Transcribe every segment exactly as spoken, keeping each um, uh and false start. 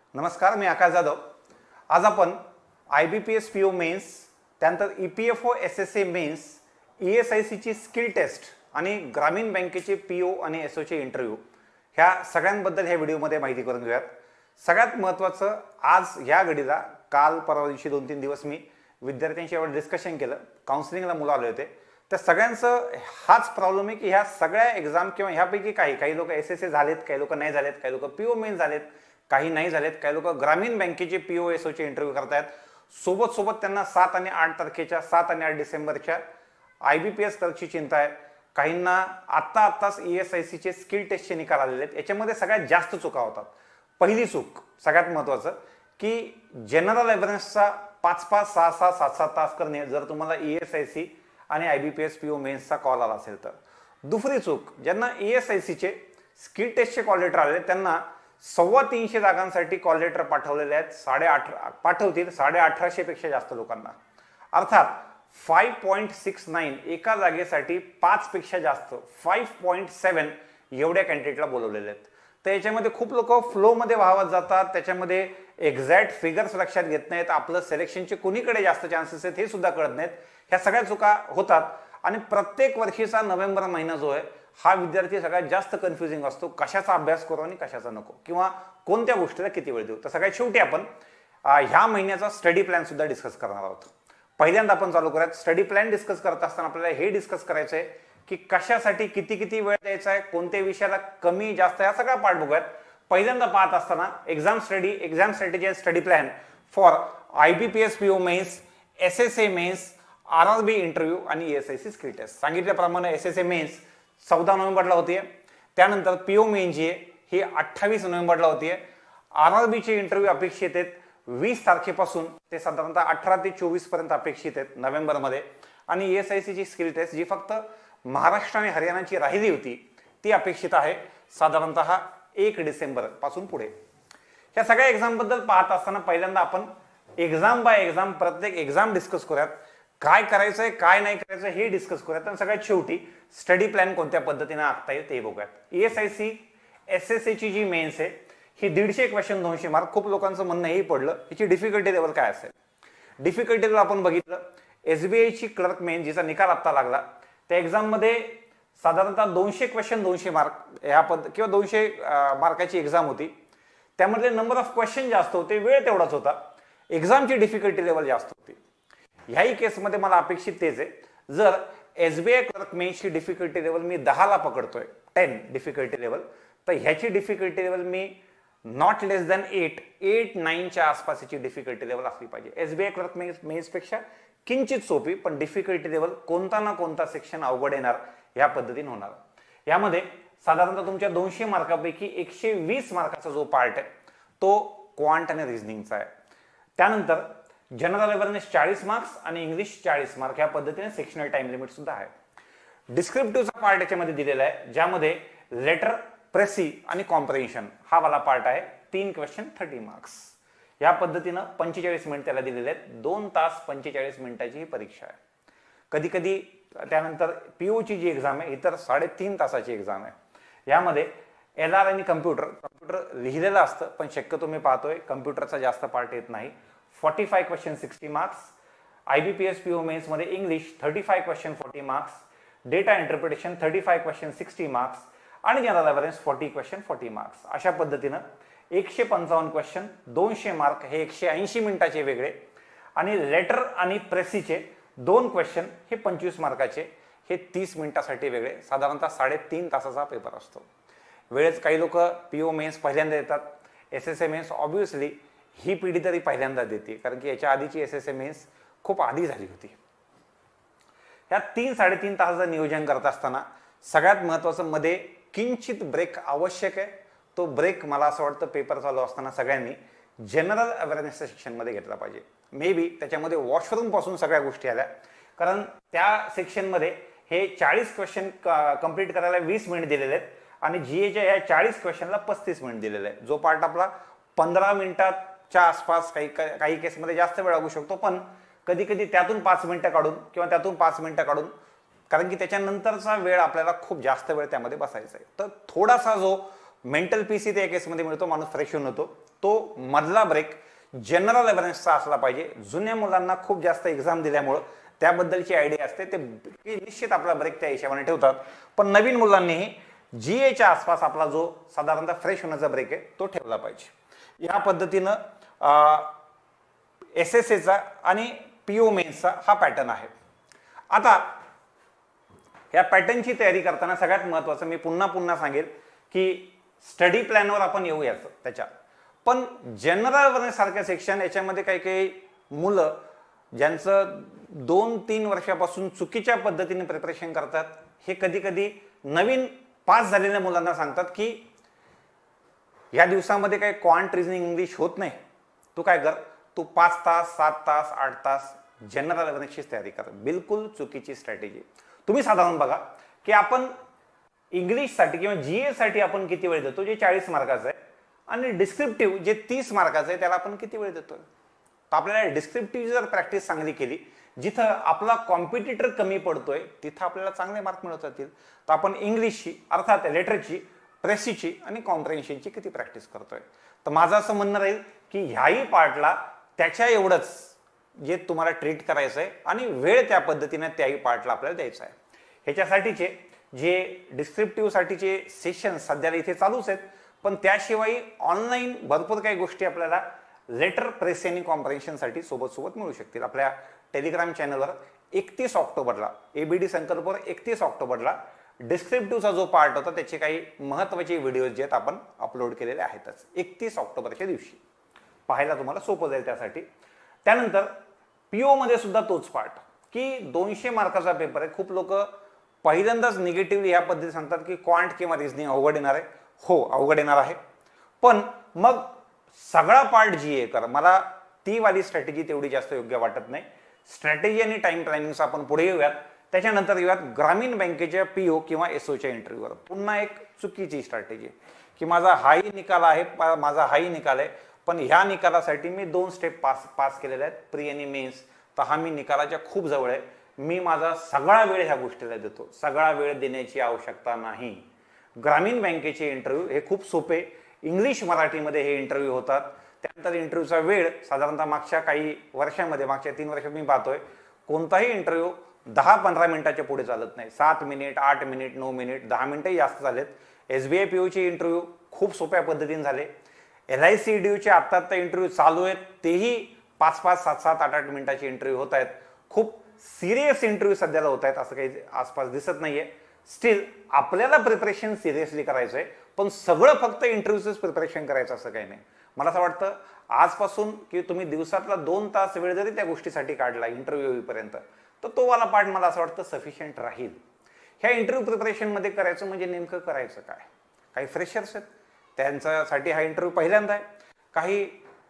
नमस्कार, मी आकाश जाधव. आज आपण I B P S P O mains, त्यानंतर E P F O S S A mains, E S I C ची skill test आणि ग्रामीण बँकेचे पी ओ आणि एस ओ चे इंटरव्ह्यू ह्या सगळ्यांबद्दल ह्या व्हिडिओमध्ये माहिती करून घेऊयात. सगळ्यात महत्त्वाचं, आज ह्या घडीला काल परवा दिवशी दोन तीन दिवस मी विद्यार्थ्यांशी यावर डिस्कशन केलं. काउन्सिलिंगला मुलं आले होते. तर सगळ्यांचं हाच प्रॉब्लेम आहे की ह्या सगळ्या एक्झाम किंवा ह्यापैकी काही काही लोक एस एस ए झालेत, काही लोक नाही झालेत, काही लोक पी ओ मेन्स झालेत, काही नाही झालेत, काही लोक ग्रामीण बँकेचे पी ओ एस ओ चे इंटरव्ह्यू करतायत. सोबत सोबत त्यांना सात आणि आठ तारखेच्या सात आणि आठ डिसेंबरच्या आय बी पी एस क्लर्कची चिंता आहे. काहींना आत्ता आत्ताच ई एस आय सी चे स्किल टेस्टचे निकाल आलेले आहेत. याच्यामध्ये सगळ्यात जास्त चुका होतात. पहिली चूक, सगळ्यात महत्त्वाचं, की जनरल अवेअरनेसचा पाच पाच सहा सहा सात सात तास करणे जर तुम्हाला ई एस आय सी आणि I B P S P O मेन्सचा कॉल आला असेल तर. दुसरी चूक, ज्यांना ई एस आय सीचे स्किल टेस्टचे कॉल लेटर आले त्यांना सव्वा तीनशे जागांसाठी कॉल लेटर पाठवलेले आहेत. साडे अठरा पाठवतील साडे अठराशे पेक्षा जास्त लोकांना. अर्थात फाईव्ह पॉईंट सिक्स नाईन एका जागेसाठी पाच पेक्षा जास्त फाईव्ह पॉईंट सेवन एवढ्या कॅन्डिडेटला बोलवलेले आहेत. तर याच्यामध्ये खूप लोक फ्लोमध्ये वाहवत जातात. त्याच्यामध्ये एक्झॅक्ट फिगर्स लक्षात घेत नाहीत. आपलं सिलेक्शनचे कोणीकडे जास्त चान्सेस आहेत हे सुद्धा कळत नाहीत. ह्या सगळ्या चुका होतात आणि प्रत्येक वर्षीचा नोव्हेंबर महिना जो आहे हा विद्यार्थी सगळ्यात जास्त कन्फ्युजिंग असतो. कशाचा अभ्यास करू आणि कशाचा नको, किंवा कोणत्या गोष्टीला किती वेळ देऊ. तर सगळ्यात शेवटी आपण ह्या महिन्याचा स्टडी प्लॅन सुद्धा डिस्कस करणार आहोत. पहिल्यांदा आपण चालू करूयात. स्टडी प्लॅन डिस्कस करत असताना आपल्याला हे डिस्कस करायचं आहे की कशासाठी किती किती वेळ द्यायचा आहे, कोणत्या विषयाला कमी जास्त, या सगळा पार्ट बघूयात. पहिल्यांदा पाहत असताना exam study exam strategy and study plan for I B P S P O mains, S S A mains, R R B interview आणि E S I C skill test. सांगितल्याप्रमाणे एस एस ए मेन्स चौदा नोव्हेंबरला होतीये. त्यानंतर P O main जी आहे ही अठ्ठावीस नोव्हेंबरला होतीये. आर आर बीचे इंटरव्ह्यू अपेक्षित आहेत वीस तारखेपासून ते साधारणतः अठरा ते चोवीस पर्यंत अपेक्षित आहेत नोव्हेंबरमध्ये. आणि ई एस आय सीची स्किल टेस्ट जी फक्त महाराष्ट्र आणि हरियाणाची राहिली होती ती अपेक्षित आहे साधारणतः एक डिसेंबर पासून पुढे. या सगळ्या एक्झाम बद्दल पाहत असताना पहिल्यांदा आपण एक्झाम बाय एक्झाम प्रत्येक एक्झाम डिस्कस करूयात. काय करायचंय काय नाही करायचं हे डिस्कस करूयात. आणि सगळ्यात शेवटी स्टडी प्लॅन कोणत्या पद्धतीने आखता येईल ते बघूयात. E S I C S S A ची जी मेन्स आहे ही दीडशे क्वेश्चन दोनशे मार्क. खूप लोकांचं म्हणणं हेही पडलं याची डिफिकल्टी लेवल काय असेल. डिफिकल्टी लेवल आपण बघितलं, एस बी आय ची क्लर्क मेन जिचा निकाल आता लागला त्या एक्झाम मध्ये साधारणतः दोनशे क्वेश्चन दोनशे मार्क ह्या पद किंवा दोनशे मार्काची एक्झाम होती. त्यामध्ये नंबर ऑफ क्वेश्चन जास्त होते, वेळ तेवढाच होता. एक्झामची डिफिकल्टी लेवल जास्त होती. ह्याही केसमध्ये मला अपेक्षित तेच आहे. जर एस बी आय क्लर्क मेन्सची डिफिकल्टी लेवल मी दहाला पकडतोय, टेन डिफिकल्टी लेवल, तर ह्याची डिफिकल्टी लेवल मी not less than eight eight नाईनच्या आसपासची डिफिकल्टी लेवल असली पाहिजे. S B I clerk mains मेन्सपेक्षा किंचित सोपी, पण डिफिकल्टी लेवल कोणता ना कोणता सेक्शन अवघड येणार या पद्धतीने होणार. यामध्ये साधारणतः तुमच्या दोनशे मार्कापैकी एकशे वीस मार्काचा जो पार्ट आहे तो क्वांट आणि रिझनिंगचा आहे. त्यानंतर जनरल अवेअरनेस चाळीस मार्क्स आणि इंग्लिश चाळीस मार्क या पद्धतीने सेक्शनल टाइम लिमिट सुद्धा आहे. डिस्क्रिप्टिव्हचा पार्ट याच्यामध्ये दिलेला आहे, ज्यामध्ये लेटर, प्रेसी आणि कॉम्प्रिहेन्शन हा वाला पार्ट आहे. तीन क्वेश्चन थर्टी मार्क्स या पद्धतीनं पंचेचाळीस मिनिट त्याला दिलेले आहेत. दोन तास पंचेचाळीस मिनिटाची ही परीक्षा आहे. कधी कधी त्यानंतर पीओची जी एक्झाम आहे ही तर साडेतीन तासाची एक्झाम आहे. यामध्ये एल आर आणि कम्प्युटर कम्प्युटर लिहिलेलं असतं, पण शक्यतो मी पाहतोय कम्प्युटरचा जास्त पार्ट येत नाही. Forty five question sixty marks. I B P S P O mains मध्ये English thirty five question forty marks, data interpretation thirty five question sixty marks आणि general awareness forty question forty marks. अशा पद्धतीनं एकशे पंचावन्न question दोनशे mark हे एकशे ऐंशी मिनिटाचे वेगळे, आणि लेटर आणि प्रेसीचे दोन क्वेश्चन हे पंचवीस मार्काचे हे तीस मिनिटासाठी वेगळे. साधारणतः साडेतीन तासाचा पेपर असतो. वेळेस काही लोक पी ओ मेन्स पहिल्यांदा येतात, S S A mains obviously ही पिढी तरी पहिल्यांदा देते, कारण की याच्या आधीची एस एस ए मेन्स खूप आधी झाली होती. या तीन साडेतीन तासाचं नियोजन करत असताना सगळ्यात महत्वाचं मध्ये किंचित ब्रेक आवश्यक आहे. तो ब्रेक मला असं वाटतं पेपर चालू असताना सगळ्यांनी जनरल अवेअरनेसच्या सेक्शनमध्ये घेतला पाहिजे. मे बी त्याच्यामध्ये वॉशरूम पासून सगळ्या गोष्टी आल्या, कारण त्या सेक्शनमध्ये हे चाळीस क्वेश्चन कंप्लीट करायला वीस मिनिट दिलेले आहेत आणि जीएच्या या चाळीस क्वेश्चनला पस्तीस मिनिट दिलेले आहे. जो पार्ट आपला पंधरा मिनिटाच्या आसपास, काही काही केसमध्ये जास्त वेळ लागू शकतो, पण कधी कधी त्यातून पाच मिनिटं काढून किंवा त्यातून पाच मिनिटं काढून, कारण की त्याच्यानंतरचा वेळ आपल्याला खूप जास्त वेळ त्यामध्ये बसायचा आहे. तर थोडासा जो मेंटल पीस त्या केसमध्ये मिळतो, माणूस फ्रेश होऊन होतो. तो मधला ब्रेक जनरल अवेअरनेसचा असला पाहिजे. जुन्या मुलांना खूप जास्त एक्झाम दिल्यामुळं त्याबद्दलची आयडिया असते, ते निश्चित आपला ब्रेक त्या हिशोबाने ठेवतात. पण नवीन मुलांनीही जी एच्या आसपास आपला जो साधारणतः फ्रेश होण्याचा ब्रेक आहे तो ठेवला पाहिजे. या पद्धतीनं एस एस एचा आणि पीओ मेन्सचा हा पॅटर्न आहे. आता या पॅटर्नची तयारी करताना सगळ्यात महत्त्वाचं मी पुन्हा पुन्हा सांगेल की स्टडी प्लॅनवर आपण येऊयाच त्याच्या. पण जनरल अवेअरनेस सारख्या सेक्शन याच्यामध्ये काही काही मुलं ज्यांचं दोन तीन वर्षापासून चुकीच्या पद्धतीने प्रिपरेशन करतात, हे कधी कधी नवीन पास झालेल्या मुलांना सांगतात की या दिवसामध्ये काही क्वांट रिझनिंग इंग्लिश होत नाही, तू काय कर, तू पाच तास सात तास आठ तास जनरल अवेअरनेसचीच तयारी कर. बिलकुल चुकीची स्ट्रॅटेजी. तुम्ही साधारण बघा की आपण इंग्लिशसाठी किंवा जीएस साठी आपण किती वेळ देतो, जे चाळीस मार्काचं आहे, आणि डिस्क्रिप्टिव्ह जे तीस मार्काचं आहे त्याला आपण किती वेळ देतोय. तर आपल्याला डिस्क्रिप्टिव्ह जर प्रॅक्टिस चांगली केली, जिथं आपला कॉम्पिटिटर कमी पडतोय तिथं आपल्याला चांगले मार्क मिळत जातील. तर आपण इंग्लिशची अर्थात लेटरची, प्रेसीची आणि कॉम्प्रेन्शनची किती प्रॅक्टिस करतोय. तर माझं असं म्हणणं राहील की ह्याही पार्टला त्याच्या एवढंच जे तुम्हाला ट्रीट करायचं आहे आणि वेळ त्या पद्धतीने त्याही पार्टला आपल्याला द्यायचा आहे. ह्याच्यासाठीचे जे डिस्क्रिप्टिव्ह साठीचे सेशन सध्याला इथे चालूच आहेत, पण त्याशिवाय ऑनलाईन भरपूर काही गोष्टी आपल्याला लेटर, प्रेस आणि कॉम्प्रेन्शनसाठी सोबत सोबत मिळू शकतील. आपल्या टेलिग्राम चॅनलवर एकतीस ऑक्टोबरला एबीडी संकल्पवर एकतीस ऑक्टोबरला डिस्क्रिप्टिव्हचा जो पार्ट होता त्याचे काही महत्त्वाचे व्हिडिओज जे आहेत आपण अपलोड केलेले आहेतच एकतीस ऑक्टोबरच्या दिवशी. पाहायला तुम्हाला सोपं जाईल त्यासाठी. त्यानंतर पीओ मध्ये सुद्धा तोच पार्ट की दोनशे मार्काचा पेपर आहे. खूप लोक पहिल्यांदाच निगेटिव्हली या पद्धतीने सांगतात की क्वांट किंवा रिझनिंग अवघड येणार आहे. हो, अवघड येणार आहे, पण मग सगळा पार्ट जी ए कर. मला ती वाली स्ट्रॅटेजी तेवढी जास्त योग्य वाटत नाही. स्ट्रॅटेजी आणि टाइम प्लॅनिंगचा आपण पुढे येऊयात. त्याच्यानंतर येऊयात ग्रामीण बँकेच्या पीओ किंवा एसओच्या इंटरव्ह्यूवर. पुन्हा एक चुकीची स्ट्रॅटेजी की माझा हाही निकाल आहे, माझा हाही निकाल आहे, पण ह्या निकालासाठी मी दोन स्टेप पास पास केलेले आहेत, प्री आणि मेन्स. तर हा मी निकालाच्या खूप जवळ आहे. मी माझा सगळा वेळ ह्या गोष्टीला देतो. सगळा वेळ देण्याची आवश्यकता नाही. ग्रामीण बँकेचे इंटरव्ह्यू हे खूप सोपे, इंग्लिश मराठीमध्ये हे इंटरव्ह्यू होतात. त्यानंतर इंटरव्ह्यूचा वेळ साधारणतः मागच्या काही वर्षामध्ये, मागच्या तीन वर्षात मी पाहतोय कोणताही इंटरव्ह्यू दहा पंधरा मिनिटाच्या पुढे चालत नाही. सात मिनिट, आठ मिनिट, नऊ मिनिट, दहा मिनिटही जास्त झालेत. एसबीआय पीओचे इंटरव्ह्यू खूप सोप्या पद्धतीने झाले. एल आय सी ईडीयूचे आत्ता आत्ता इंटरव्ह्यू चालू आहेत, तेही पाच पाच सात सात आठ आठ मिनिटाचे इंटरव्ह्यू होत आहेत. खूप सिरियस इंटरव्ह्यू सध्याला होत आहेत, असं काही आसपास दिसत नाहीये. स्टील आपल्याला प्रिपरेशन सिरियसली करायचं आहे, पण सगळं फक्त इंटरव्ह्यूचंच प्रिपरेशन करायचं असं काही नाही. मला असं वाटतं आजपासून की तुम्ही दिवसातला दोन तास वेळ जरी त्या गोष्टीसाठी काढला इंटरव्ह्यू होईपर्यंत, तर तो वाला पार्ट मला असं वाटतं सफिशियंट राहील. ह्या इंटरव्ह्यू प्रिपरेशनमध्ये करायचं म्हणजे नेमकं करायचं काय. काही फ्रेशर्स आहेत त्यांच्यासाठी हा इंटरव्ह्यू पहिल्यांदा आहे. काही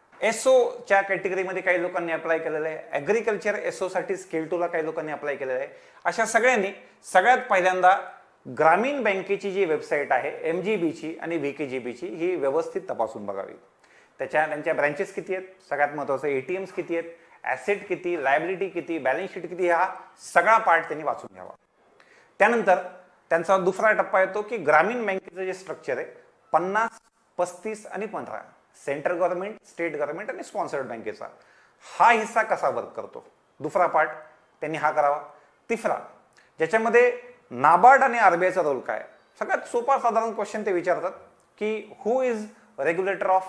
एसओच्या कॅटेगरीमध्ये काही लोकांनी अप्लाय केलेलं आहे. ॲग्रिकल्चर एसओसाठी स्किल टूला काही लोकांनी अप्लाय केलेलं आहे. अशा सगळ्यांनी सगळ्यात पहिल्यांदा ग्रामीण बँकेची जी वेबसाईट आहे एम जी बीची आणि व्ही के जी बीची ही व्यवस्थित तपासून बघावी. त्याच्या त्यांच्या ब्रँचेस किती आहेत, सगळ्यात महत्त्वाचं एटीएम्स किती आहेत, ॲसेट किती, लायबिलिटी किती, बॅलन्स शीट किती, हा सगळा पार्ट त्यांनी वाचून घ्यावा. त्यानंतर त्यांचा दुसरा टप्पा येतो की ग्रामीण बँकेचं जे स्ट्रक्चर आहे पन्नास, पस्तीस आणि पंधरा, सेंट्रल गव्हर्नमेंट, स्टेट गव्हर्नमेंट आणि स्पॉन्सर्ड बँकेचा हा हिस्सा कसा वर्क करतो. दुसरा पार्ट त्यांनी हा करावा. तिसरा ज्याच्यामध्ये नाबार्ड आणि आरबीआयचा रोल काय. सगळ्यात सोपा साधारण क्वेश्चन ते विचारतात की who is regulator of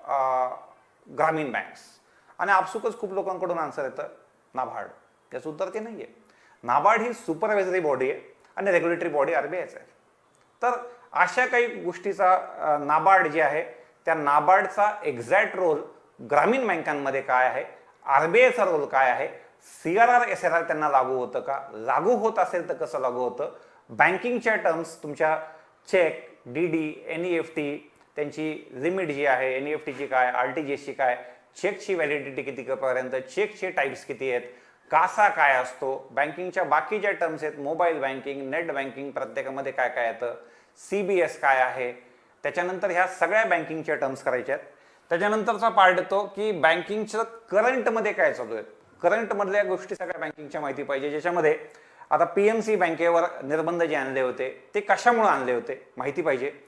gramin banks, आणि आपसुकच खूप लोकांकडून आन्सर येतं नाबार्ड. त्याचं उत्तर ते नाहीये. नाबार्ड ही सुपरवायझरी बॉडी आहे आणि रेग्युलेटरी बॉडी आरबीआयच आहे. तर अशा काही गोष्टीचा नाबार्ड जे आहे त्या नाबार्डचा एक्झॅक्ट रोल ग्रामीण बँकांमध्ये काय आहे, आरबीआयचा रोल काय आहे, C R R S R R त्यांना लागू होतं का, लागू होत असेल तर कसं लागू होतं, बँकिंगच्या टर्म्स तुमच्या cheque, D D, N E F T, त्यांची लिमिट जी आहे एन ई एफ टीची काय, आर टी जी एसची काय, चेकची व्हॅलिडिटी कितीपर्यंत, चेकचे टाईप्स किती आहेत, कासा काय असतो, बँकिंगच्या बाकी ज्या टर्म्स आहेत, मोबाईल बँकिंग, नेट बँकिंग, प्रत्येकामध्ये काय काय येतं, सी बी एस काय आहे. त्याच्यानंतर ह्या सगळ्या बँकिंगच्या टर्म्स करायच्या आहेत. त्याच्यानंतरचा पार्ट येतो की बँकिंगचं करंटमध्ये काय चालू आहे. करंटमधल्या गोष्टी सगळ्या बँकिंगच्या माहिती पाहिजे, ज्याच्यामध्ये आता पी एम सी बँकेवर निर्बंध जे आणले होते ते कशामुळे आणले होते माहिती पाहिजे.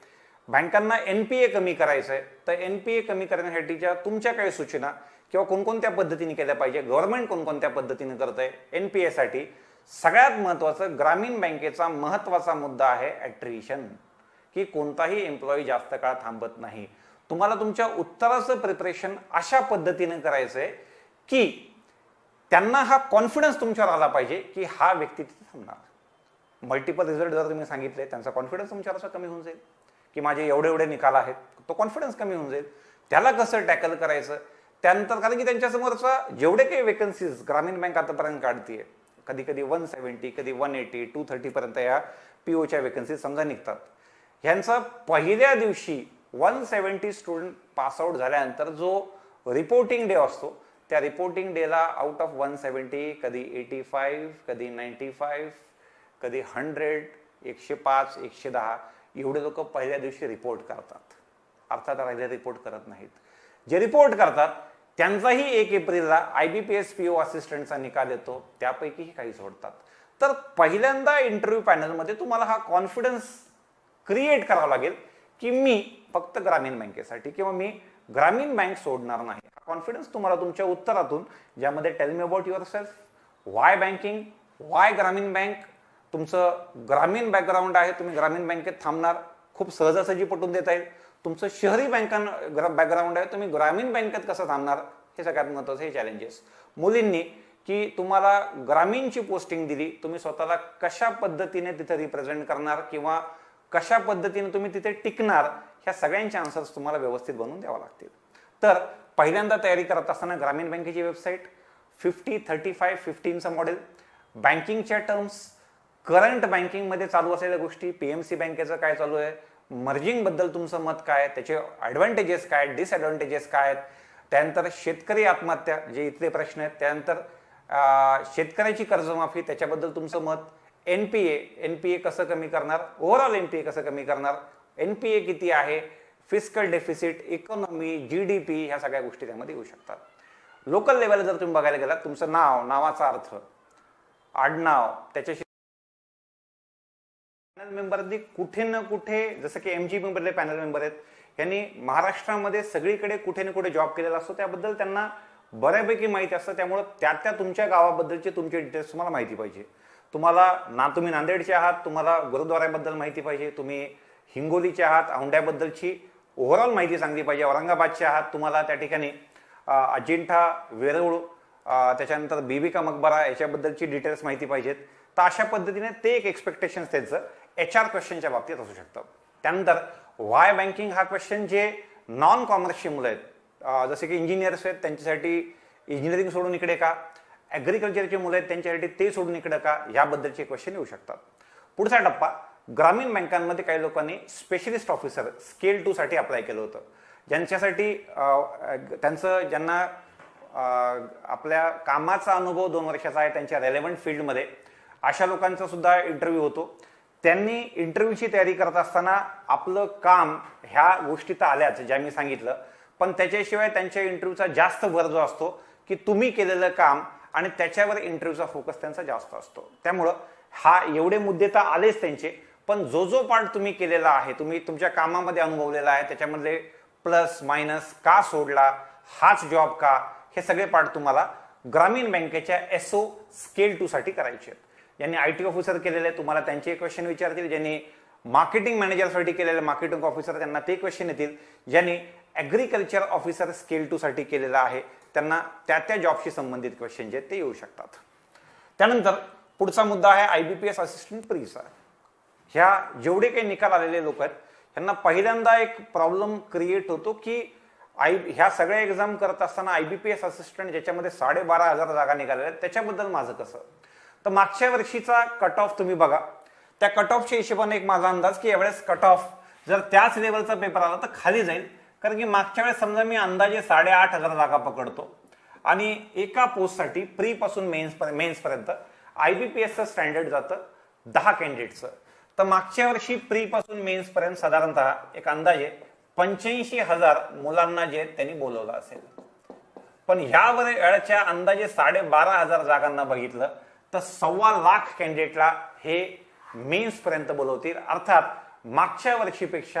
बँकांना एनपीए कमी करायचं आहे, तर एनपीए कमी करण्यासाठीच्या तुमच्या काही सूचना किंवा कोणकोणत्या पद्धतीने केल्या पाहिजे, गव्हर्नमेंट कोणकोणत्या पद्धतीने करत आहे एनपीए साठी, सगळ्यात महत्त्वाचं ग्रामीण बँकेचा महत्त्वाचा मुद्दा आहे ॲट्रिशन, की कोणताही एम्प्लॉई जास्त काळ थांबत नाही. तुम्हाला तुमच्या उत्तराचं प्रिपरेशन अशा पद्धतीने करायचं आहे की त्यांना हा कॉन्फिडन्स तुमच्यावर आला पाहिजे की हा व्यक्ती तिथे थांबणार. मल्टिपल रिझल्ट जर तुम्ही सांगितले, त्यांचा कॉन्फिडन्स तुमच्यावर असा कमी होऊन जाईल की माझे एवढे एवढे निकाल आहेत, तो कॉन्फिडन्स कमी होऊन जाईल. त्याला कसं टॅकल करायचं त्यानंतर, कारण की त्यांच्यासमोरचा जेवढे काही वेकन्सीज ग्रामीण बँक आतापर्यंत काढतीये, कधी कधी वन सेव्हन्टी कधी वन एटी टू थर्टी पर्यंत या पीओच्या वेकन्सीज समजा निघतात. ह्यांचा पहिल्या दिवशी वन सेव्हन्टी स्टुडंट पासआउट झाल्यानंतर जो रिपोर्टिंग डे असतो, त्या रिपोर्टिंग डेला आउट ऑफ वन सेव्हन्टी कधी एटी फाईव्ह कधी नाईन्टी फाईव्ह कधी हंड्रेड एकशे पाच एकशे दहा एवढे लोक पहिल्या दिवशी रिपोर्ट करतात. अर्थात राहिले रिपोर्ट करत नाहीत. जे रिपोर्ट करतात त्यांचाही एक एप्रिलला आयबीपीएस पीओ असिस्टंटचा निकाल येतो, त्यापैकीही काही सोडतात. तर पहिल्यांदा इंटरव्ह्यू पॅनलमध्ये तुम्हाला हा कॉन्फिडन्स क्रिएट करावा लागेल की मी फक्त ग्रामीण बँकेसाठी किंवा मी ग्रामीण बँक सोडणार नाही. हा कॉन्फिडन्स तुम्हाला तुमच्या उत्तरातून, ज्यामध्ये tell me about yourself, why banking, why gramin bank, तुमचं ग्रामीण बॅकग्राऊंड आहे, तुम्ही ग्रामीण बँकेत थांबणार, खूप सहजासहजी पटवून देता येईल. तुमचं शहरी बँकां बॅकग्राऊंड आहे, तुम्ही ग्रामीण बँकेत कसं थांबणार, हे सगळ्यात महत्त्वाचं हे चॅलेंजेस. मुलींनी की तुम्हाला ग्रामीणची पोस्टिंग दिली, तुम्ही स्वतःला कशा पद्धतीने तिथे रिप्रेझेंट करणार किंवा कशा पद्धतीने तुम्ही तिथे टिकणार, ह्या सगळ्यांचे आन्सर्स तुम्हाला व्यवस्थित बनवून द्यावा लागतील. तर पहिल्यांदा तयारी करत असताना ग्रामीण बँकेची वेबसाईट, फिफ्टी थर्टी फाईव्ह फिफ्टीनचं मॉडेल, बँकिंगच्या टर्म्स, करंट बँकिंगमध्ये चालू असलेल्या गोष्टी, पीएमसी बँकेचं काय चालू आहे, मर्जिंग बद्दल तुमचं मत काय, त्याचे ॲडव्हान्टेजेस काय, डिसॲडव्हान्टेजेस काय आहेत, त्यानंतर शेतकरी आत्महत्या जे इथले प्रश्न आहेत, त्यानंतर शेतकऱ्याची कर्जमाफी त्याच्याबद्दल तुमचं मत, एनपीए एनपीए कसं कमी करणार, ओव्हरऑल एनपीए कसं कमी करणार, एनपीए किती आहे, फिस्कल डेफिसिट, इकॉनॉमी, जीडीपी, ह्या सगळ्या गोष्टी त्यामध्ये येऊ शकतात. लोकल लेवलला जर तुम्ही बघायला गेलात, तुमचं नाव, नावाचा अर्थ, आडनाव, त्याच्याशी पॅनल मेंबरनी कुठे ना कुठे, जसं की एमजी मेंबरले पॅनल मेंबर आहेत, यांनी महाराष्ट्रामध्ये सगळीकडे कुठे ना कुठे जॉब केलेला असतो, त्याबद्दल त्यांना बऱ्यापैकी माहिती असतं. त्यामुळे त्या त्या तुमच्या गावाबद्दलचे तुमचे डिटेल्स तुम्हाला माहिती पाहिजे. तुम्हाला ना तुम्ही नांदेडचे आहात, तुम्हाला गुरुद्वाऱ्याबद्दल माहिती पाहिजे, तुम्ही हिंगोलीचे आहात, औंढ्याबद्दलची ओव्हरऑल माहिती सांगली पाहिजे, औरंगाबादचे आहात, तुम्हाला त्या ठिकाणी अजिंठा, वेरूळ, त्याच्यानंतर बीबी का मकबरा याच्याबद्दलची डिटेल्स माहिती पाहिजेत. तर अशा पद्धतीने ते एक एक्सपेक्टेशन त्यांचं एच आर क्वेश्चनच्या बाबतीत असू शकतं. त्यानंतर वाय बँकिंग हा क्वेश्चन जे नॉन कॉमर्सची मुलं आहेत, जसे की इंजिनियर्स आहेत त्यांच्यासाठी इंजिनिअरिंग सोडून इकडे का, ॲग्रिकल्चरचे मुलं आहेत त्यांच्यासाठी ते सोडून इकडे का, याबद्दलचे क्वेश्चन येऊ शकतात. पुढचा टप्पा, ग्रामीण बँकांमध्ये काही लोकांनी स्पेशलिस्ट ऑफिसर स्केल टू साठी अप्लाय केलं होतं, ज्यांच्यासाठी त्यांचं ज्यांना आपल्या कामाचा अनुभव दोन वर्षाचा आहे त्यांच्या रेलेव्हंट फील्डमध्ये, अशा लोकांचा सुद्धा इंटरव्ह्यू होतो. त्यांनी इंटरव्ह्यूची तयारी करत असताना आपलं काम, ह्या गोष्टी तर आल्याच ज्या मी सांगितलं, पण त्याच्याशिवाय त्यांच्या इंटरव्ह्यूचा जास्त भर जो असतो की तुम्ही केलेलं काम आणि त्याच्यावर इंटरव्ह्यूचा फोकस त्यांचा जास्त असतो. त्यामुळं हा एवढे मुद्दे तर आलेच त्यांचे, पण जो जो पार्ट तुम्ही केलेला आहे, तुम्ही तुमच्या कामामध्ये अनुभवलेला आहे, त्याच्यामधले प्लस मायनस का सोडला, हाच जॉब का, हे सगळे पार्ट तुम्हाला ग्रामीण बँकेच्या एसओ स्केल टू साठी करायचे आहेत. ज्यांनी आय टी ऑफिसर केलेले तुम्हाला त्यांचे क्वेश्चन विचारतील, ज्यांनी मार्केटिंग मॅनेजरसाठी केलेले मार्केटिंग ऑफिसर त्यांना ते क्वेश्चन येतील, ज्यांनी ॲग्रिकल्चर ऑफिसर स्केल टू साठी केलेला आहे त्यांना त्या त्या जॉबशी संबंधित क्वेश्चन जे ते येऊ शकतात. त्यानंतर पुढचा मुद्दा आहे आयबीपीएस असिस्टंट प्रीचा. ह्या जेवढे काही निकाल आलेले लोक आहेत त्यांना पहिल्यांदा एक प्रॉब्लेम क्रिएट होतो की आय ह्या सगळ्या एक्झाम करत असताना आयबीपीएस असिस्टंट ज्याच्यामध्ये साडेबारा हजार जागा निघालेल्या आहेत त्याच्याबद्दल माझं कसं. तर मागच्या वर्षीचा कट ऑफ तुम्ही बघा, त्या कट ऑफच्या हिशोबाने एक माझा अंदाज की यावेळेस कट ऑफ जर त्याच लेवलचा पेपर आला तर खाली जाईल, कारण की मागच्या वेळेस समजा मी अंदाजे साडेआठ हजार जागा पकडतो आणि एका पोस्टसाठी प्री पासून मेन्स मेन्स पर्यंत आयबीपीएसचं स्टँडर्ड जातं दहा कॅन्डिडेटचं. तर मागच्या वर्षी प्री पासून मेन्स पर्यंत साधारणतः एक अंदाजे पंच्याऐंशी हजार मुलांना जे त्यांनी बोलवलं असेल, पण ह्या वेळच्या अंदाजे साडेबारा हजार जागांना बघितलं तर सव्वा लाख कॅन्डिडेटला हे मेन्स पर्यंत बोलवतील. अर्थात मागच्या वर्षीपेक्षा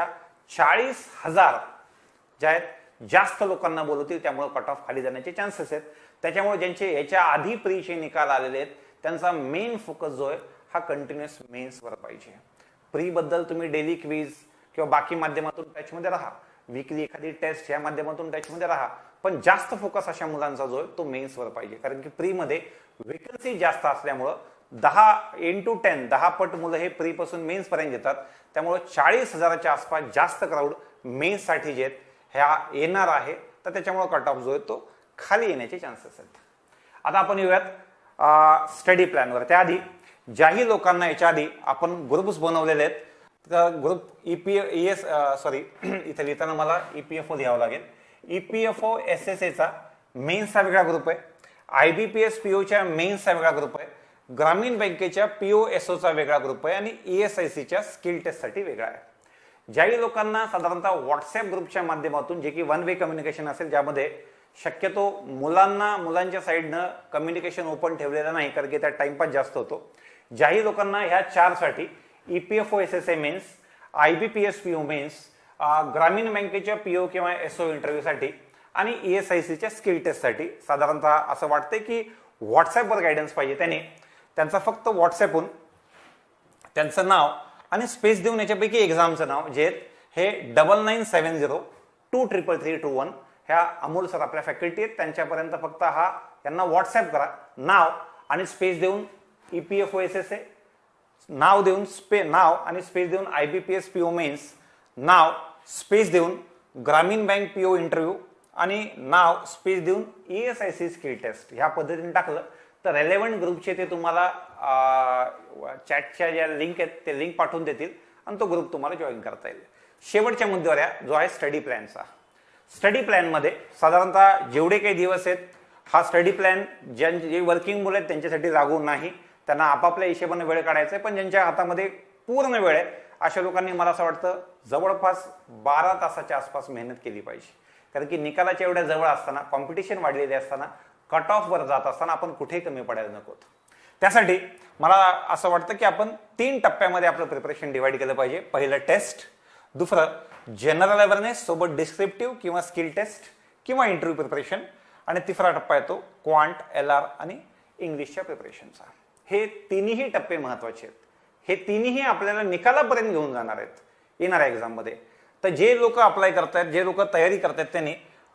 चाळीस हजार ज्या आहेत जास्त लोकांना बोलवतील, त्यामुळे कट ऑफ खाली जाण्याचे चान्सेस आहेत. त्याच्यामुळे ज्यांचे याच्या आधी प्रीचे निकाल आलेले आहेत त्यांचा मेन फोकस जो आहे हा कंटिन्युअस मेन्सवर पाहिजे. प्री बद्दल तुम्ही डेली क्विज किंवा बाकी माध्यमातून टचमध्ये राहा, वीकली एखादी टेस्ट या माध्यमातून टचमध्ये राहा, पण जास्त फोकस अशा मुलांचा जो आहे तो मेन्सवर पाहिजे. कारण की प्री मध्ये वेकन्सी जास्त असल्यामुळं दहा इंटू टेन दहा पट मुलं हे प्री पासून मेन्स पर्यंत येतात. त्यामुळे चाळीस हजाराच्या आसपास जास्त क्राऊड मेन्स साठी जे आहेत ह्या येणार आहे, तर त्याच्यामुळे कट ऑफ जो आहे तो खाली येण्याचे चान्सेस आहेत. आता आपण येऊयात स्टडी प्लॅनवर. त्याआधी ज्याही लोकांना याच्या आधी आपण ग्रुप्स बनवलेले आहेत, तर ग्रुप ईपी एस सॉरी इथे लिहिताना मला ईपीएफओ लिहावं लागेल. ईपीएफओ एस एस एचा मेन्सचा वेगळा ग्रुप आहे, आयबीपीएस पीओच्या मेन्सचा वेगळा ग्रुप आहे, ग्रामीण बँकेच्या पीओ एसओचा वेगळा ग्रुप आहे आणि ईएसआयसीच्या स्किल टेस्टसाठी वेगळा आहे. ज्याही लोकांना साधारणतः व्हॉट्सअप ग्रुपच्या माध्यमातून, जे की वन वे कम्युनिकेशन असेल, ज्यामध्ये शक्यतो मुलांना मुलांच्या साईडनं कम्युनिकेशन ओपन ठेवलेलं नाही कारण की त्यात टाइमपास जास्त होतो, ज्याही लोकांना ह्या चारसाठी EPFO S S A mains, IBPS PO mains, ग्रामीण बँकेच्या पीओ किंवा एसओ इंटरव्ह्यूसाठी आणि ईएसआयसीच्या स्किल टेस्टसाठी साधारणतः असं वाटतंय की व्हॉट्सअपवर गायडन्स पाहिजे, त्याने त्यांचा फक्त व्हॉट्सअपहून त्यांचं नाव आणि स्पेस देऊन याच्यापैकी एक्झामचं नाव जे हे double nine seven zero two triple three two one ह्या अमोल सर आपल्या फॅकल्टी आहेत, त्यांच्यापर्यंत फक्त हा त्यांना व्हॉट्सअप करा, नाव आणि स्पेस देऊन ईपीएफओ एस एस ए, नाव देऊन स्पे नाव आणि स्पेस देऊन आयबीपीएस पीओ मेन्स, नाव स्पेस देऊन ग्रामीण बँक पीओ इंटरव्ह्यू आणि नाव स्पेस देऊन ईएसआयसी स्किल टेस्ट ह्या पद्धतीने टाकलं तर रेलेव्हंट ग्रुपचे ते तुम्हाला चॅटच्या ज्या लिंक आहेत ते लिंक पाठवून देतील आणि तो ग्रुप तुम्हाला जॉईन करता येईल. शेवटच्या मुद्द्यावर या जो आहे स्टडी प्लॅनचा. स्टडी प्लॅनमध्ये साधारणतः जेवढे काही दिवस आहेत हा स्टडी प्लॅन ज्या जे वर्किंग मुलं आहेत त्यांच्यासाठी लागू नाही, त्यांना आपापल्या हिशेबाने वेळ काढायचा आहे, पण ज्यांच्या हातामध्ये पूर्ण वेळ आहे अशा लोकांनी मला असं वाटतं जवळपास बारा तासाच्या आसपास मेहनत केली पाहिजे. कारण की निकालाच्या एवढ्या जवळ असताना, कॉम्पिटिशन वाढलेली असताना, कट ऑफ वर जात असताना आपण कुठेही कमी पडायला नको. त्यासाठी मला असं वाटतं की आपण तीन टप्प्यामध्ये आपलं प्रिपरेशन डिवाइड केलं पाहिजे. पहिलं टेस्ट, दुसरं जनरल अवेअरनेस सोबत डिस्क्रिप्टिव्ह किंवा स्किल टेस्ट किंवा इंटरव्ह्यू प्रिपरेशन, आणि तिसरा टप्पा येतो क्वांट, एल आर आणि इंग्लिशच्या प्रिपरेशनचा. हे तिन्ही टप्पे महत्वाचे आहेत. हे तिन्ही आपल्याला निकालापर्यंत घेऊन जाणार आहेत येणाऱ्या एक्झाममध्ये. तर जे लोक अप्लाय करतायत, जे लोक तयारी करतायत, त्यांनी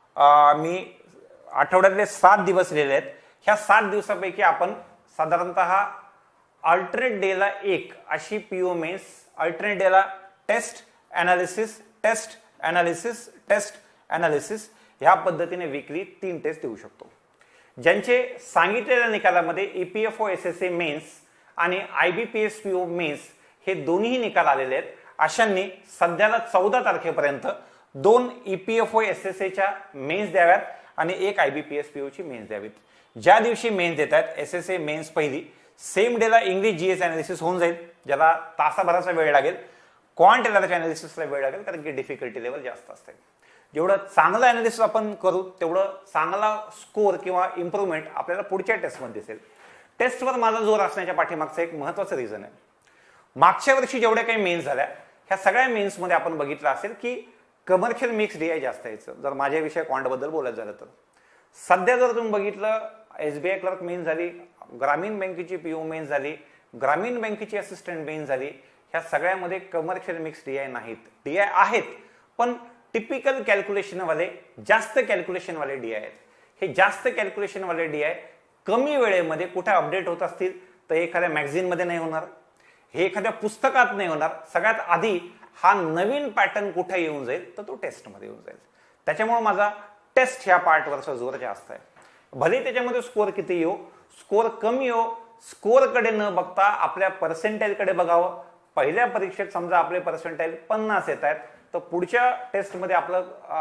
मी आठवड्यातले सात दिवस लिहिले आहेत. ह्या सात दिवसापैकी आपण साधारणतः अल्टरनेट डेला एक अशी पीओ मेन्स, अल्टरनेट डेला test analysis, test analysis, test analysis ह्या पद्धतीने वीकली तीन टेस्ट देऊ शकतो. ज्यांचे सांगितलेल्या निकालामध्ये EPFO S S A mains आणि आयबीपीएस पीओ मेन्स हे दोन्ही निकाल आलेले आहेत अशांनी सध्याला चौदा तारखेपर्यंत दोन ईपीएफओ एस एस एच्या मेन्स द्याव्यात आणि एक आयबीपीएस पीओची मेन्स द्यावीत. ज्या दिवशी मेन्स देतात एस एस ए मेन्स पहिली, सेम डेला इंग्लिश जीएस अनालिसिस होऊन जाईल, ज्याला तासाभराचा वेळ लागेल. क्वांट एलआरच्या अनालिसिसला वेळ लागेल कारण की डिफिकल्टी लेवल जास्त असते. जेवढं चांगलं अनालिसिस आपण करू तेवढं चांगला स्कोर किंवा इम्प्रूव्हमेंट आपल्याला पुढच्या टेस्टमध्ये दिसेल. टेस्टवर माझा जोर असण्याच्या पाठीमागचं एक महत्वाचं रिझन आहे, मागच्या वर्षी जेवढ्या काही मेन्स झाल्या ह्या सगळ्या मेन्समध्ये आपण बघितलं असेल की कमर्शियल मिक्स डीआय जास्त यायचं. जर माझ्या विषय क्वांट बद्दल बोलायचं झालं तर सध्या जर तुम्ही बघितलं एसबीआय क्लर्क मेन्स झाली, ग्रामीण बँकेची पीओ मेन्स झाली, ग्रामीण बँकेची असिस्टंट मेन्स झाली, ह्या सगळ्यामध्ये कमर्शियल मिक्स डीआय नाहीत. डीआय आहेत पण टिपिकल कॅल्क्युलेशन वाले, जास्त कॅल्क्युलेशन वाले डीआय आहेत. हे जास्त कॅल्क्युलेशन वाले डीआय कमी वेळेमध्ये कुठे अपडेट होत असतील तर एखाद्या मॅगझिन मध्ये नाही होणार, हे एखाद्या पुस्तकात नाही होणार. सगळ्यात आधी हा नवीन पॅटर्न कुठे येऊन जाईल तर तो टेस्ट मध्ये येऊन जाईल. त्याच्यामुळे माझा टेस्ट ह्या पार्टवरचा जोर जास्त आहे. भले त्याच्यामध्ये स्कोर किती येऊ, स्कोर कमी येऊ, स्कोर कडे न बघता आपल्या पर्सेंटाईल कडे बघावं. पहिल्या परीक्षेत समजा आपले पर्सेंटाईल पन्नास येत आहेत तर पुढच्या टेस्टमध्ये आपला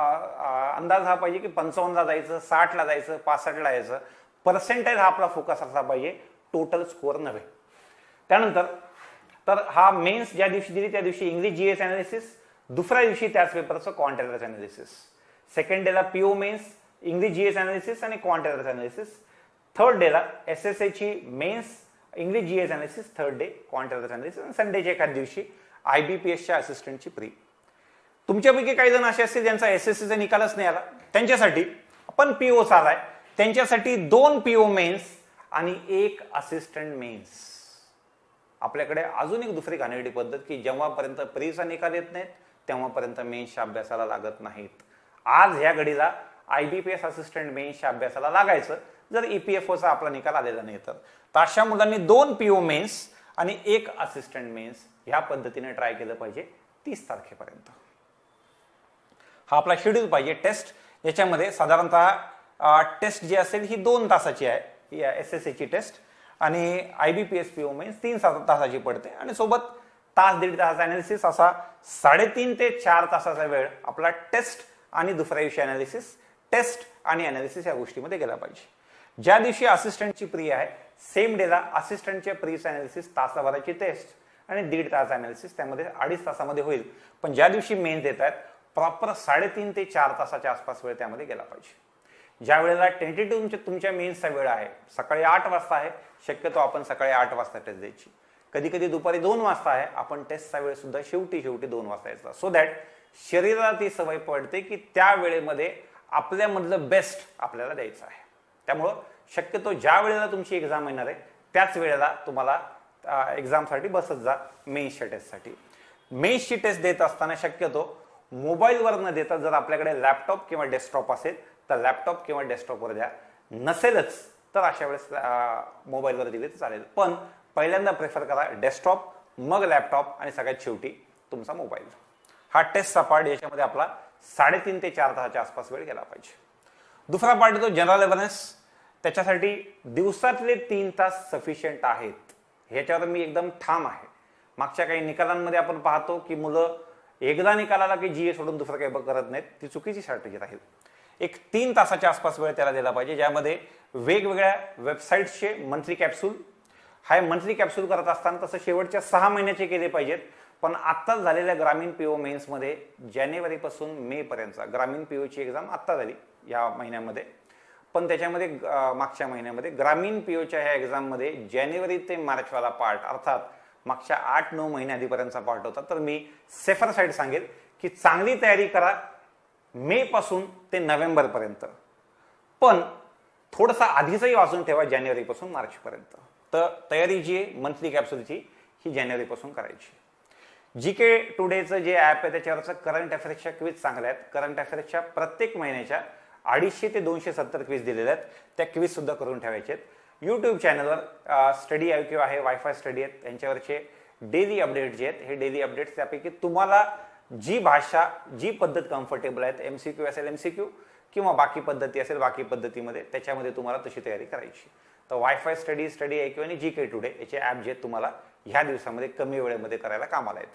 अंदाज हा पाहिजे की पंचावन्नला जायचं, साठला जायचं, पासष्टला जायचं. पर्सेंटाईल हा आपला फोकस असला पाहिजे, टोटल स्कोर नव्हे. त्यानंतर तर हा मेन्स ज्या दिवशी दिली त्या दिवशी इंग्लिश जीएस अनालिसिस, दुसऱ्या दिवशी त्याच पेपरचं क्वांट एरर्स अनालिसिस, सेकंड डेला PO mains, English GS analysis आणि क्वांट एरर्स अनालिसिस, थर्ड डेला एस एस ए ची mains, English GS analysis, third day quant errors analysis आणि संडेच्या एखाद्या दिवशी आयबीपीएसच्या असिस्टंटची प्री. तुमच्यापैकी काही जण असे असतील ज्यांचा एसएससीचा निकालच नाही आला, त्यांच्यासाठी आपण पीओ आलाय, त्यांच्यासाठी दोन पीओ मेन्स आणि एक असिस्टंट मेन्स. आपल्याकडे अजून एक दुसरी घाणेरडी पद्धत की जेव्हापर्यंत प्रीचा निकाल येत नाहीत तेव्हापर्यंत मेन्सच्या अभ्यासाला लागत नाहीत. आज ह्या घडीला आयबीपीएस असिस्टंट मेन्सच्या अभ्यासाला लागायचं जर ईपीएफओचा आपला निकाल आलेला नाही तर. अशा मुलांनी दोन पीओ मेन्स आणि एक असिस्टंट मेन्स ह्या पद्धतीने ट्राय केलं पाहिजे तीस तारखेपर्यंत. हा आपला शेड्यूल पाहिजे टेस्ट. याच्यामध्ये साधारणतः टेस्ट जी असेल ही दोन तासाची आहे, ही एसएससीची टेस्ट, आणि आयबीपीएस पीओ मेन्स तीन तासाची पडते आणि सोबत तास दीड तासाचा अनालिसिस, असा साडेतीन ते चार तासाचा वेळ आपला टेस्ट आणि दुसऱ्या दिवशी अनालिसिस, टेस्ट आणि अनालिसिस या गोष्टीमध्ये गेला पाहिजे. ज्या दिवशी असिस्टंटची प्री आहे सेम डेला असिस्टंटच्या प्रीचं अनालिसिस तासाभराची टेस्ट आणि दीड तास अनालिसिस, त्यामध्ये अडीच तासामध्ये होईल. पण ज्या दिवशी मेन्स देत आहेत प्रॉपर साडेतीन ते चार तासाच्या आसपास वेळ त्यामध्ये गेला पाहिजे. ज्या वेळेला टेंटेटिव्ह तुमच्या मेन्सचा वेळ आहे सकाळी आठ वाजता आहे, शक्यतो आपण सकाळी आठ वाजता टेस्ट द्यायची. कधी कधी दुपारी दोन वाजता आहे, आपण टेस्टचा वेळ सुद्धा शेवटी शेवटी दोन वाजता यायचा, सो दॅट शरीराला ती सवय पडते की त्या वेळेमध्ये आपल्यामधलं बेस्ट आपल्याला द्यायचं आहे. त्यामुळं शक्यतो ज्या वेळेला तुमची एक्झाम येणार आहे त्याच वेळेला तुम्हाला एक्झामसाठी बसत जा मेन्सच्या टेस्टसाठी. मेन्सची टेस्ट देत असताना शक्यतो मोबाईलवर न देता जर आपल्याकडे लॅपटॉप किंवा डेस्कटॉप असेल तर लॅपटॉप किंवा डेस्कटॉपवर द्या, नसेलच तर अशा वेळेस मोबाईलवर दिले तर चालेल. पण पहिल्यांदा प्रेफर करा डेस्कटॉप, मग लॅपटॉप आणि सगळ्यात शेवटी तुमचा मोबाईल. हा टेस्टचा पार्ट याच्यामध्ये आपला साडेतीन ते चार तासाच्या आसपास वेळ गेला पाहिजे. दुसरा पार्ट येतो जनरल अवेअरनेस. त्याच्यासाठी दिवसातले तीन तास सफिशियंट आहेत, ह्याच्यावर मी एकदम ठाम आहे. मागच्या काही निकालांमध्ये आपण पाहतो की मुलं एकदा निकालाला की जीए सोडून दुसरं काही करत नाहीत, ती चुकीची स्ट्रॅटेजी राहील. एक तीन तासाच्या आसपास वेळ त्याला दिला पाहिजे, ज्यामध्ये वेगवेगळ्या वेबसाईट्सचे मंथली कॅप्सूल, हा मंथली कॅप्सूल करत असताना तसं शेवटच्या सहा महिन्याचे केले पाहिजेत. पण आत्ताच झालेल्या ग्रामीण पीओ मेन्समध्ये जानेवारीपासून मे पर्यंत ग्रामीण पीओची एक्झाम आत्ता झाली या महिन्यामध्ये, पण त्याच्यामध्ये मागच्या महिन्यामध्ये ग्रामीण पीओच्या ह्या एक्झाममध्ये जानेवारी ते मार्चवाला पार्ट अर्थात मागच्या आठ नऊ महिन्या आधीपर्यंतचा पार्ट होता. तर मी सेफर साईड सांगेल की चांगली तयारी करा मे पासून ते नोव्हेंबर पर्यंत, पण थोडंसं आधीचंही वाचून ठेवा जानेवारी पासून मार्च पर्यंत. तर तयारी जी आहे मंथली कॅप्सूलची ही जानेवारी पासून करायची. जी के टुडेचं जे ॲप आहे त्याच्यावरचं करंट अफेअर्सच्या क्विज चांगल्या आहेत. करंट अफेअर्सच्या प्रत्येक महिन्याच्या अडीचशे ते दोनशे सत्तर क्विज दिलेल्या आहेत, त्या क्विज सुद्धा करून ठेवायचे आहेत. यूट्यूब चॅनलवर स्टडी आय क्यू आहे, वायफाय स्टडी आहेत, त्यांच्यावरचे डेली अपडेट जे आहेत हे डेली अपडेट्स, त्यापैकी तुम्हाला जी भाषा जी पद्धत कम्फर्टेबल आहेत, एमसीक्यू असेल एमसीक्यू किंवा बाकी पद्धती असेल बाकी पद्धतीमध्ये, त्याच्यामध्ये तुम्हाला तशी तयारी करायची. तर WiFi study, study I Q आणि जी के टुडे याचे ॲप जे तुम्हाला ह्या दिवसामध्ये कमी वेळेमध्ये करायला कामाला येतील.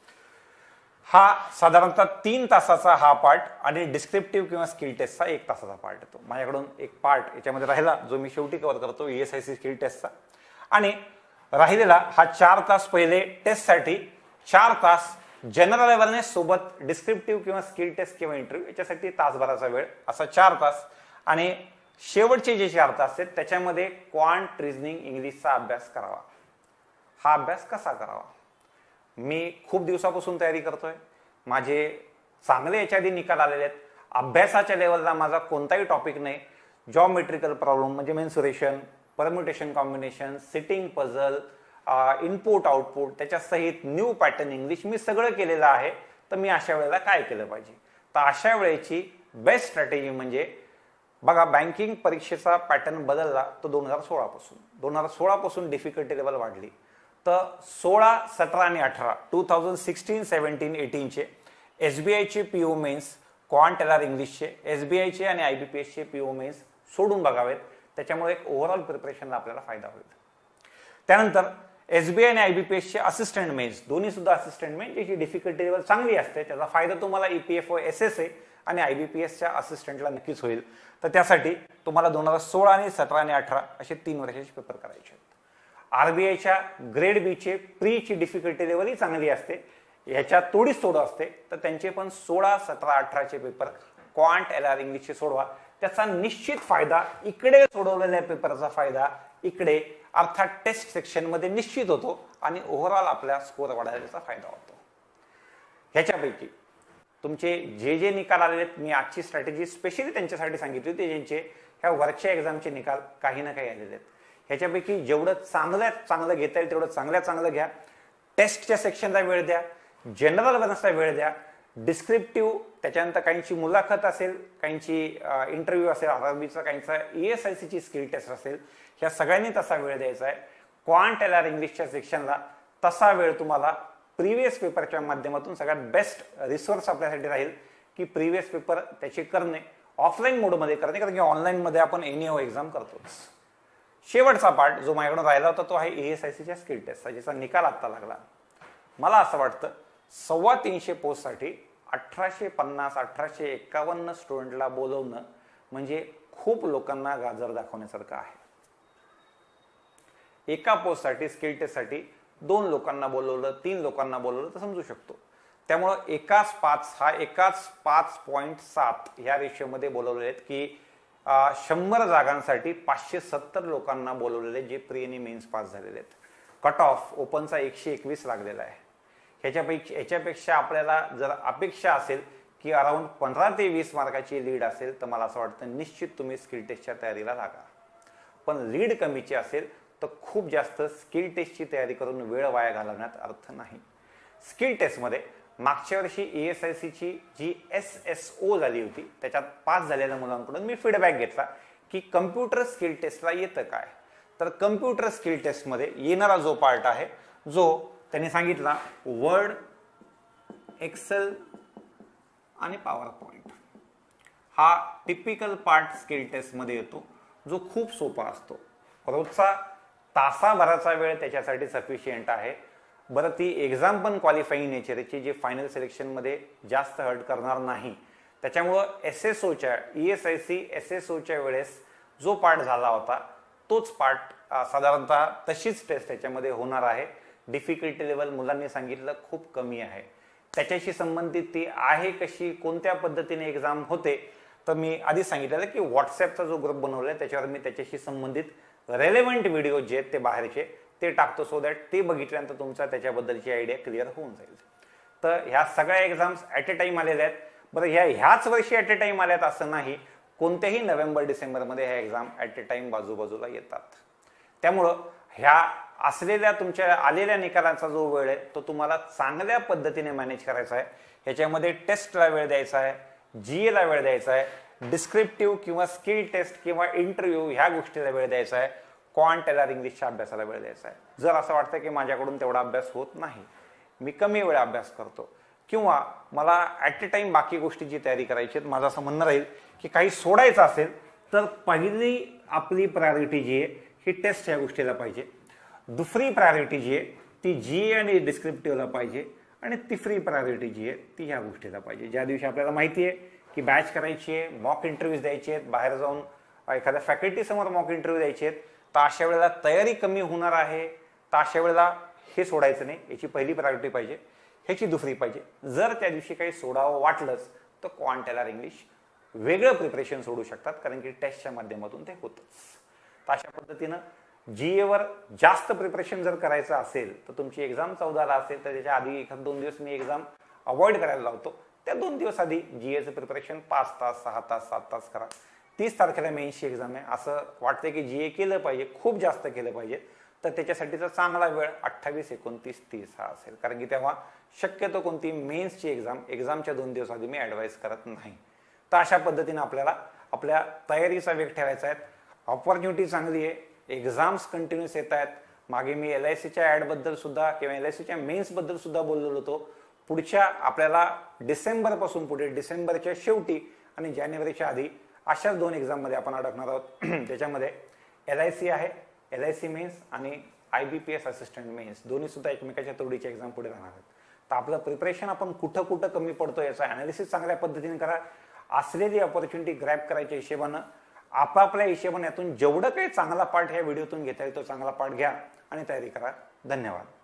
हा साधारणतः तीन तासाचा हा पार्ट आणि डिस्क्रिप्टिव्ह किंवा स्किल टेस्टचा एक तासाचा पार्ट येतो. माझ्याकडून एक पार्ट याच्यामध्ये राहिला जो मी शेवटी कव्हर करतो ईएसआयसी स्किल टेस्टचा, आणि राहिलेला हा चार तास पहिले टेस्टसाठी, चार तास जनरल अवेअरनेस सोबत डिस्क्रिप्टिव्ह किंवा स्किल टेस्ट किंवा इंटरव्ह्यू याच्यासाठी तासभराचा वेळ, असा चार तास. आणि शेवटचे जे चार तास आहेत त्याच्यामध्ये क्वांट, रिझनिंग, इंग्लिशचा अभ्यास करावा. हा अभ्यास कसा करावा? मी खूप दिवसापासून तयारी करतोय, माझे चांगले याच्या आधी निकाल आलेले आहेत. अभ्यासाच्या लेवलला माझा कोणताही टॉपिक नाही. जॉमेट्रिकल प्रॉब्लेम म्हणजे mensuration, permutation combination, sitting puzzle, input output, त्याच्या सहित न्यू पॅटर्न इंग्लिश मी सगळं केलेलं आहे. तर मी अशा वेळेला काय केलं पाहिजे? तर अशा वेळेची बेस्ट स्ट्रॅटेजी म्हणजे बघा, बँकिंग परीक्षेचा पॅटर्न बदलला तो दोन हजार सोळा पासून दोन हजार सोळा पासून डिफिकल्टी लेवल वाढली. तर सोळा, सतरा आणि अठरा टू थाउजंड सिक्स्टीन सेव्हन्टीन एटीनचे एसबीआयचे PO mains, quant L R इंग्लिशचे, एसबीआयचे आणि आयबीपीएसचे पीओ मेन्स सोडून बघावेत. त्याच्यामुळे एक ओव्हरऑल प्रिपरेशनला आपल्याला फायदा होईल. त्यानंतर एसबीआय आणि आयबीपीएसचे असिस्टंट मेन्स, दोन्ही सुद्धा असिस्टंट मेन्स ज्याची डिफिकल्टी लेवल चांगली असते, त्याचा फायदा तुम्हाला ईपीएफओ एसएसए आणि आयबीपीएसच्या असिस्टंटला नक्कीच होईल. तर त्यासाठी तुम्हाला दोन हजार सोळा आणि सतरा आणि अठरा असे तीन वर्षाचे पेपर करायचे आहेत. आरबीआयच्या ग्रेड बीचे प्रीची डिफिकल्टी लेवलही चांगली असते, ह्याच्या थोडीच थोडं असते. तर त्यांचे पण सोळा, सतरा, अठराचे पेपर क्वांट एल आर इंग्लिशचे सोडवा. त्याचा निश्चित फायदा इकडे सोडवलेल्या पेपरचा फायदा इकडे अर्थात टेस्ट सेक्शन मध्ये निश्चित होतो आणि ओव्हरऑल आपल्या स्कोर वाढायचा फायदा होतो. ह्याच्यापैकी तुमचे जे जे निकाल आलेले आहेत, मी आजची स्ट्रॅटेजी स्पेशली त्यांच्यासाठी सांगितली होती ज्यांचे ह्या वरच्या एक्झामचे निकाल काही ना काही आलेले आहेत. ह्याच्यापैकी जेवढं चांगल्यात चांगलं घेता येईल तेवढं चांगल्यात चांगलं घ्या. टेस्टच्या सेक्शनला वेळ द्या, जनरल अवेअरनेसला वेळ द्या, डिस्क्रिप्टिव्ह, त्याच्यानंतर काहींची मुलाखत असेल, काहींची इंटरव्ह्यू असेल आरआरबीचा, काहींचा ईएसआयसीची स्किल टेस्ट असेल, ह्या सगळ्यांनी तसा वेळ द्यायचा आहे. क्वांट एल आर इंग्लिशच्या सेक्शनला तसा वेळ तुम्हाला प्रिव्हियस पेपरच्या माध्यमातून सगळ्यात बेस्ट रिसोर्स आपल्यासाठी राहील की प्रिव्हियस पेपर त्याचे करणे, ऑफलाईन मोडमध्ये करणे, कारण की ऑनलाईनमध्ये आपण एनी ओ एक्झाम करतोच. शेवटचा पार्ट जो माझ्याकडून राहिला होता तो आहे ईएसआयसीच्या स्किल टेस्टचा, ज्याचा निकाल आत्ता लागला. मला असं वाटतं सव्वा तीनशे पोस्टसाठी अठराशे पन्नास अठराशे एक्कावन्न स्टुडंटला बोलवणं म्हणजे खूप लोकांना गाजर दाखवण्यासारखं आहे. एका पोस्टसाठी स्किल टेस्टसाठी दोन लोकांना बोलवलं, तीन लोकांना बोलवलं तर समजू शकतो. त्यामुळं एकाच पाच हा एकाच पाच पॉईंट सात ह्या रेशिओमध्ये बोलवले आहेत की शंभर जागांसाठी पाचशे सत्तर लोकांना बोलवलेले जे प्री आणि मेन्स पास झालेले आहेत. कट ऑफ ओपनचा एकशे एकवीस लागलेला आहे. ह्याच्यापेक्षा ह्याच्यापेक्षा आपल्याला जर अपेक्षा असेल की अराउंड पंधरा ते वीस मार्काची लीड असेल तर मला असं वाटतं निश्चित तुम्ही स्किल टेस्टच्या तयारीला लागा. पण लीड कमीची असेल तर खूप जास्त स्किल टेस्टची तयारी करून वेळ वाया घालवण्यात अर्थ नाही. स्किल टेस्टमध्ये मागच्या वर्षी ईएसआयसीची जी एस एस ओ झाली होती त्याच्यात पास झालेल्या मुलांकडून मी फीडबॅक घेतला की कम्प्युटर स्किल टेस्टला येतं काय. तर कम्प्युटर स्किल टेस्टमध्ये येणारा जो पार्ट आहे जो त्यांनी सांगितला वर्ड, एक्सेल आणि पॉवर पॉइंट, हा टिपिकल पार्ट स्किल टेस्टमध्ये येतो जो खूप सोपा असतो. रोजचा तासाभराचा वेळ त्याच्यासाठी सफिशियंट आहे. बरं, ती एक्झाम पण क्वालिफाईंग नेचरची जे फायनल सिलेक्शनमध्ये जास्त हर्ट करणार नाही. त्याच्यामुळं एस एस ओच्या ईएसआयसी एस एस ओच्या वेळेस जो पार्ट झाला होता तोच पार्ट साधारणतः तशीच टेस्ट त्याच्यामध्ये होणार आहे. डिफिकल्टी लेवल मुलांनी सांगितलं खूप कमी आहे. त्याच्याशी संबंधित ती आहे कशी, कोणत्या पद्धतीने एक्झाम होते, तर मी आधी सांगितलेलं की व्हॉट्सअपचा जो ग्रुप बनवला आहे त्याच्यावर मी त्याच्याशी संबंधित रेलेव्हंट व्हिडिओ जे आहेत ते बाहेरचे ते टाकतो, सो दॅट ते बघितल्यानंतर तुमचा त्याच्याबद्दलची आयडिया क्लिअर होऊन जाईल. तर ह्या सगळ्या एक्झाम्स ॲट ए टाइम आलेल्या आहेत. बरं, ह्या ह्याच वर्षी ॲट ए टाइम आल्यात असं नाही, कोणत्याही नोव्हेंबर डिसेंबरमध्ये ह्या एक्झाम ॲट ए टाइम बाजूबाजूला येतात. त्यामुळं ह्या असलेल्या तुमच्या आलेल्या निकालांचा जो वेळ आहे तो तुम्हाला चांगल्या पद्धतीने मॅनेज करायचा आहे. ह्याच्यामध्ये टेस्टला वेळ द्यायचा आहे, जीएला वेळ द्यायचा आहे, डिस्क्रिप्टिव्ह किंवा स्किल टेस्ट किंवा इंटरव्ह्यू ह्या गोष्टीला वेळ द्यायचा आहे, क्वांट एल आर इंग्लिशच्या अभ्यासाला वेळ द्यायचा आहे. जर असं वाटतं की माझ्याकडून तेवढा अभ्यास होत नाही, मी कमी वेळ अभ्यास करतो किंवा मला ॲट ए टाइम बाकी गोष्टीची तयारी करायची आहे, माझं असं म्हणणं राहील की काही सोडायचं असेल तर पहिली आपली प्रायोरिटी जी आहे ही टेस्ट ह्या गोष्टीला पाहिजे, दुसरी प्रायोरिटी जी आहे ती जी आणि डिस्क्रिप्टिव्हला पाहिजे आणि तिसरी प्रायोरिटी जी आहे ती ह्या गोष्टीला पाहिजे. ज्या दिवशी आपल्याला माहिती आहे की बॅच करायची आहे, मॉक इंटरव्ह्यूज द्यायचे आहेत, बाहेर जाऊन एखाद्या फॅकल्टी समोर मॉक इंटरव्ह्यू द्यायचे आहेत, तर अशा वेळेला तयारी कमी होणार आहे. तर अशा वेळेला हे सोडायचं नाही, याची पहिली प्रायोरिटी पाहिजे, ह्याची दुसरी पाहिजे. जर त्या दिवशी काही सोडावं वाटलंच तर क्वांट एल आर इंग्लिश वेगळं प्रिपरेशन सोडू शकतात, कारण की टेस्टच्या माध्यमातून ते होतंच. तर अशा पद्धतीनं जीएवर जास्त प्रिपरेशन जर करायचं असेल तर तुमची एक्झाम चौदाला असेल तर त्याच्या आधी एखाद दोन दिवस मी एक्झाम अवॉइड करायला लावतो. त्या दोन दिवस आधी जीएचं प्रिपरेशन पाच तास सहा तास सात तास करा. तीस तारखेला मेन्सची एक्झाम आहे, असं वाटतं की जीए केलं पाहिजे, खूप जास्त केलं पाहिजे, तर त्याच्यासाठीचा चांगला वेळ अठ्ठावीस एकोणतीस तीस हा असेल, कारण की तेव्हा शक्यतो कोणती मेन्सची एक्झाम एक्झामच्या दोन दिवस आधी मी ॲडवाईस करत नाही. तर अशा पद्धतीने आपल्याला आपल्या तयारीचा वेग ठेवायचा आहे. ऑपॉर्च्युनिटी चांगली आहे, एक्झाम्स कंटिन्युअस येत आहेत. मागे मी एल आय सीच्या ॲडबद्दल सुद्धा किंवा एल आय सीच्या मेन्सबद्दल सुद्धा बोललेलो होतो. पुढच्या आपल्याला डिसेंबरपासून पुढे डिसेंबरच्या शेवटी आणि जानेवारीच्या आधी अशाच दोन एक्झाममध्ये आपण अडकणार आहोत. त्याच्यामध्ये एल आय सी आहे, एल आय सी मेन्स आणि I B P S assistant mains दोन्ही सुद्धा एकमेकाच्या तोडीच्या एक्झाम पुढे राहणार आहेत. तर आपलं प्रिपरेशन आपण कुठं कुठं कमी पडतो याचा अनालिसिस चांगल्या पद्धतीने करा. असलेली ऑपॉर्च्युनिटी ग्रॅब करायच्या हिशेबानं आपापल्या हिशेबाने यातून जेवढं काही चांगला पार्ट ह्या व्हिडिओतून घेता येईल तो चांगला पार्ट घ्या आणि तयारी करा. धन्यवाद.